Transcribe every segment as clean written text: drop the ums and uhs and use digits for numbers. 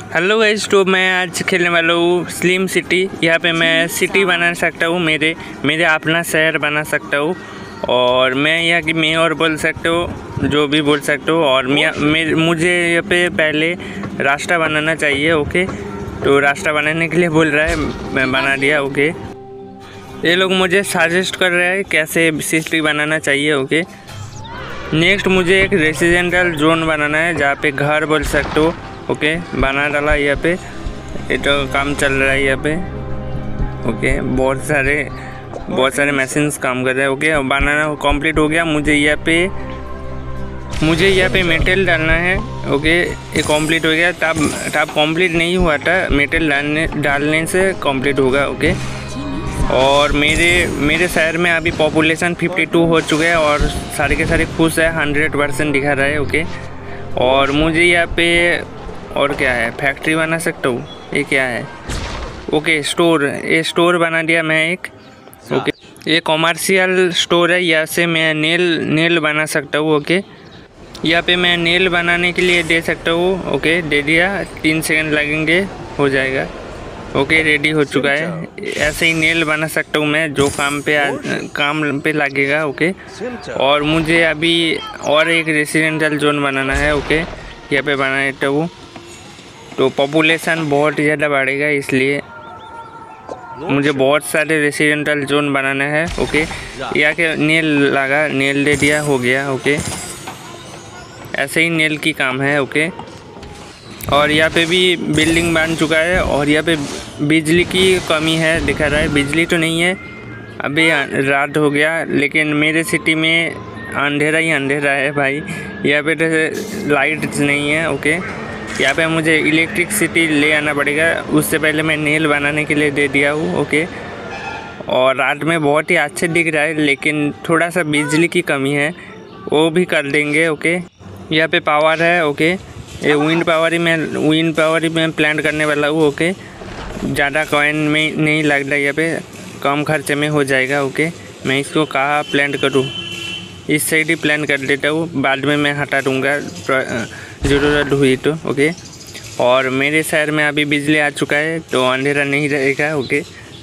Hello guys, तो मैं आज खेलने वाला हूँ स्लिम सिटी। यहाँ पे मैं सिटी बना सकता हूँ, मेरे अपना शहर बना सकता हूँ और मैं यहाँ की मेयर बोल सकता हूँ, जो भी बोल सकता हूँ। और मुझे यहाँ पे पहले रास्ता बनाना चाहिए। ओके, तो रास्ता बनाने के लिए बोल रहा है, मैं बना दिया। ओके, ये लोग मुझे सजेस्ट कर रहे हैं कैसे सिटी बनाना चाहिए। ओके, नेक्स्ट मुझे एक रेसिडेंशियल जोन बनाना है जहाँ पे घर बोल सकते हो। ओके, बना डाला यहाँ पे, ये तो काम चल रहा है यहाँ पे। ओके, बहुत सारे मशीन्स काम कर रहे हैं। ओके, बनाना कंप्लीट हो गया। मुझे यहाँ पे मेटल डालना है। ओके, ये कंप्लीट हो गया। तब कंप्लीट नहीं हुआ था, मेटल डालने से कंप्लीट होगा। ओके, और मेरे शहर में अभी पॉपुलेशन 52 हो चुके हैं और सारे के सारे खुश है, 100% दिखा रहा है। ओके, और मुझे यहाँ पे और क्या है, फैक्ट्री बना सकता हूँ। ये क्या है? ओके, स्टोर बना दिया मैं एक। ओके, ये कॉमर्शियल स्टोर है, यहाँ से मैं नेल बना सकता हूँ। ओके, यहाँ पे मैं नेल बनाने के लिए दे सकता हूँ। ओके, दे दिया, 3 सेकंड लगेंगे, हो जाएगा। ओके, रेडी हो चुका है। ऐसे ही नेल बना सकता हूँ मैं, जो काम पे लगेगा। ओके, और मुझे अभी और एक रेसिडेंशियल जोन बनाना है। ओके, यहाँ पे बना देता हूँ, तो पॉपुलेशन बहुत ज़्यादा बढ़ेगा, इसलिए मुझे बहुत सारे रेसिडेंशियल जोन बनाना है। ओके, यहाँ के नेल दे दिया, हो गया। ओके, ऐसे ही नेल की काम है। ओके, और यहाँ पे भी बिल्डिंग बन चुका है और यहाँ पे बिजली की कमी है, दिखा रहा है। बिजली तो नहीं है, अभी रात हो गया, लेकिन मेरे सिटी में अंधेरा ही अंधेरा है भाई। यहाँ पे तो लाइट नहीं है। ओके, यहाँ पे मुझे इलेक्ट्रिसिटी ले आना पड़ेगा, उससे पहले मैं नेल बनाने के लिए दे दिया हूँ। ओके, और रात में बहुत ही अच्छे दिख रहा है, लेकिन थोड़ा सा बिजली की कमी है, वो भी कर देंगे। ओके, यहाँ पे पावर है। ओके, ये विंड पावर ही मैं प्लांट करने वाला हूँ। ओके, ज़्यादा कॉइन में नहीं लग रहा है, यहाँ पे कम खर्चे में हो जाएगा। ओके, मैं इसको कहाँ प्लांट करूँ? इस साइड ही प्लान कर देता हूँ, बाद में मैं हटा दूँगा ज़रूरत हुई तो। ओके, और मेरे शहर में अभी बिजली आ चुका है, तो अंधेरा नहीं रहेगा। ओके,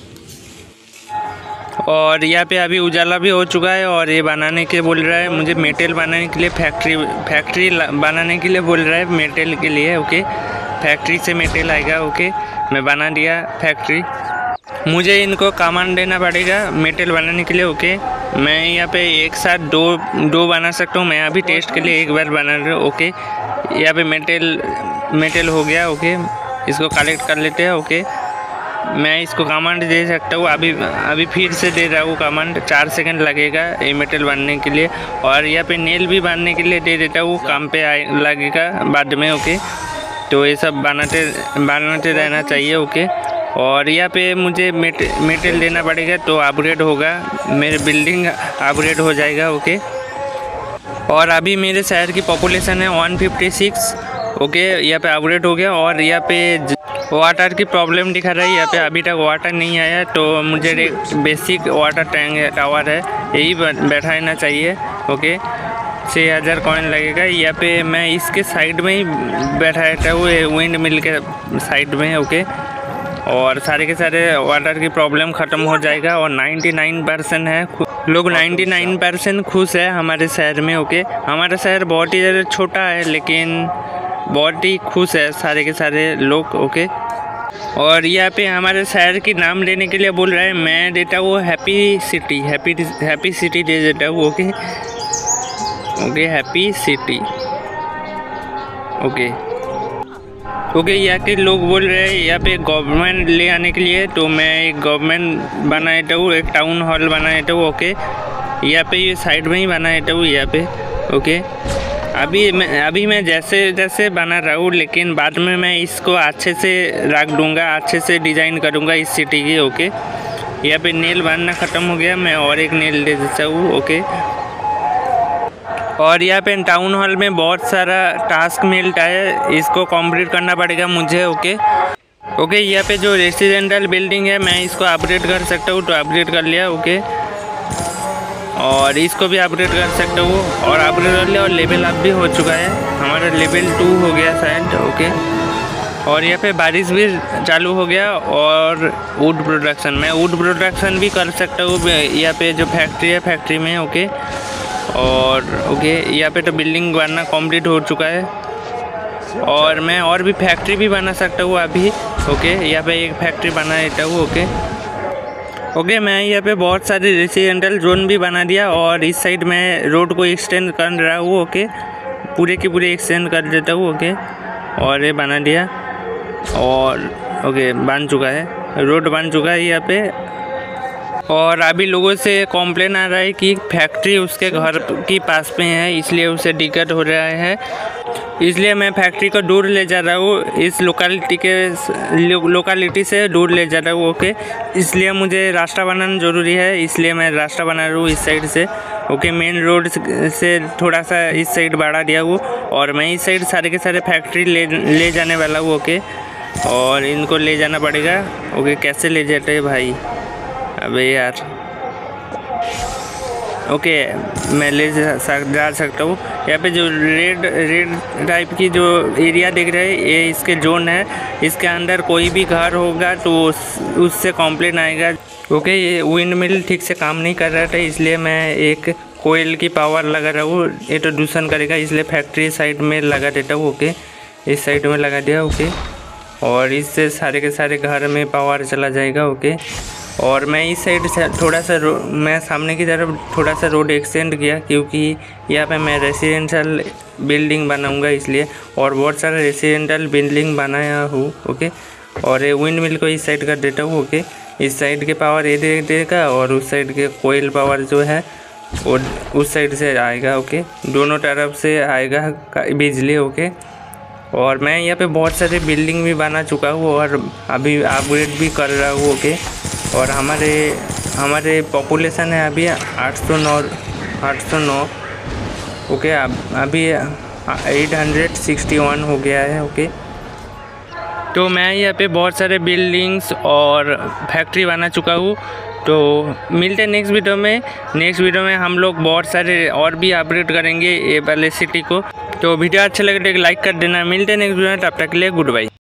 और यहाँ पे अभी उजाला भी हो चुका है। और ये बनाने के बोल रहा है मुझे, मेटल बनाने के लिए फैक्ट्री बनाने के लिए बोल रहा है, मेटल के लिए। ओके, फैक्ट्री से मेटल आएगा। ओके, मैं बना दिया फैक्ट्री। मुझे इनको कमांड देना पड़ेगा मेटल बनाने के लिए। ओके, मैं यहाँ पे एक साथ दो बना सकता हूँ। मैं अभी टेस्ट के लिए एक बार बना रहा हूँ। ओके, यहाँ पे मेटल हो गया। ओके, इसको कलेक्ट कर लेते हैं। ओके, मैं इसको कमांड दे सकता हूँ, अभी फिर से दे रहा हूँ कमांड। 4 सेकंड लगेगा ये मेटल बनने के लिए, और यहाँ पे नेल भी बनने के लिए दे देता हूँ, काम पे लगेगा बाद में। ओके, तो ये सब बनाते रहना चाहिए। ओके, और यहाँ पे मुझे मेटल देना पड़ेगा, तो अपग्रेड होगा, मेरे बिल्डिंग अपग्रेड हो जाएगा। ओके, और अभी मेरे शहर की पॉपुलेशन है 156। ओके, यहाँ पे अपग्रेड हो गया। और यहाँ पे वाटर की प्रॉब्लम दिखा रहा है, यहाँ पे अभी तक वाटर नहीं आया, तो मुझे एक बेसिक वाटर टैंक टावर है, यही बैठाना चाहिए। ओके, 6000 कॉइन लगेगा। यहाँ पे मैं इसके साइड में ही बैठा हूँ, विंड मिल के साइड में। ओके, और सारे के सारे वाटर की प्रॉब्लम ख़त्म हो जाएगा। और 99% है लोग, 99% खुश है हमारे शहर में। ओके, हमारा शहर बहुत ही ज़्यादा छोटा है, लेकिन बहुत ही खुश है सारे के सारे लोग। ओके, और यहाँ पे हमारे शहर की नाम लेने के लिए बोल रहा है, मैं देता हूँ हैप्पी सिटी दे देता हूँ। Okay, happy city. ओके, यहाँ के लोग बोल रहे हैं यहाँ पे गवर्नमेंट ले आने के लिए, तो मैं एक गवर्नमेंट बना देता हूँ, एक टाउन हॉल बना देता हूँ। ओके, यहाँ पे ये साइड में ही बना देता हूँ यहाँ पे। ओके, अभी मैं जैसे बना रहा हूँ, लेकिन बाद में मैं इसको अच्छे से रख दूँगा, अच्छे से डिज़ाइन करूँगा इस सिटी की। ओके, यहाँ पे नेल बनना ख़त्म हो गया, मैं और एक नेल दे देता हूँ। ओके, और यहाँ पे टाउन हॉल में बहुत सारा टास्क मिलता है, इसको कंप्लीट करना पड़ेगा मुझे। ओके, यहाँ पे जो रेसिडेंशियल बिल्डिंग है, मैं इसको अपग्रेड कर सकता हूँ, तो अपग्रेड कर लिया। ओके, और इसको भी अपग्रेड कर सकता हूँ, और अपग्रेड कर लिया, और लेवल अप भी हो चुका है, हमारा लेवल 2 हो गया शायद। ओके, और यहाँ पे बारिश भी चालू हो गया। और वुड प्रोडक्शन, मैं वुड प्रोडक्शन भी कर सकता हूँ यहाँ पे जो फैक्ट्री है, फैक्ट्री में। ओके, और ओके यहाँ पे तो बिल्डिंग बनना कंप्लीट हो चुका है और मैं और भी फैक्ट्री भी बना सकता हूँ अभी। ओके, यहाँ पे एक फैक्ट्री बना देता हूँ। ओके, मैं यहाँ पे बहुत सारे रेसिडेंटल जोन भी बना दिया और इस साइड मैं रोड को एक्सटेंड कर रहा हूँ। ओके, पूरे की पूरे एक्सटेंड कर देता हूँ। ओके, और ये बना दिया और ओके बन चुका है, रोड बन चुका है यहाँ पे। और अभी लोगों से कॉम्प्लेन आ रहा है कि फैक्ट्री उसके घर के पास में है, इसलिए उसे दिक्कत हो रहा है। इसलिए मैं फैक्ट्री को दूर ले जा रहा हूँ, इस लोकेलिटी से दूर ले जा रहा हूँ। ओके, इसलिए मुझे रास्ता बनाना ज़रूरी है, इसलिए मैं रास्ता बना रहा हूँ इस साइड से। ओके, मेन रोड से थोड़ा सा इस साइड बढ़ा दिया हूँ और मैं इस साइड सारे के सारे फैक्ट्री ले जाने वाला हूँ। ओके, और इनको ले जाना पड़ेगा। ओके, कैसे ले जाते हैं भाई? अबे यार, ओके मैं ले जा सकता हूँ। यहाँ पे जो रेड टाइप की जो एरिया दिख रहा है, ये इसके जोन है। इसके अंदर कोई भी घर होगा तो उससे कंप्लेन आएगा। ओके, ये विंड मिल ठीक से काम नहीं कर रहा था, इसलिए मैं एक कोयल की पावर लगा रहा हूँ। ये तो दूषण करेगा, इसलिए फैक्ट्री साइड में लगा देता हूँ। ओके, इस साइड में लगा दिया। ओके, और इससे सारे के सारे घर में पावर चला जाएगा। ओके, और मैं इस साइड से थोड़ा सा मैं सामने की तरफ थोड़ा सा रोड एक्सटेंड किया, क्योंकि यहाँ पे मैं रेसिडेंशियल बिल्डिंग बनाऊंगा इसलिए। और बहुत सारा रेसिडेंशियल बिल्डिंग बनाया हूँ। ओके, और ये विंड मिल को इस साइड कर देता हूँ। ओके, इस साइड के पावर ये दे देगा और उस साइड के कोयल पावर जो है वो उस साइड से आएगा। ओके, दोनों तरफ से आएगा बिजली। ओके, और मैं यहाँ पे बहुत सारे बिल्डिंग भी बना चुका हूँ और अभी अपग्रेड भी कर रहा हूँ। ओके, और हमारे पॉपुलेशन है अभी 809। ओके, अभी 861 हो गया है। ओके, तो मैं यहाँ पे बहुत सारे बिल्डिंग्स और फैक्ट्री बना चुका हूँ। तो मिलते हैं नेक्स्ट वीडियो में। नेक्स्ट वीडियो में हम लोग बहुत सारे और भी अपग्रेड करेंगे ये वाले सिटी को। तो वीडियो अच्छा लगे तो एक लाइक कर देना। मिलते हैं नेक्स्ट वीडियो में, तब तक के लिए गुड बाय।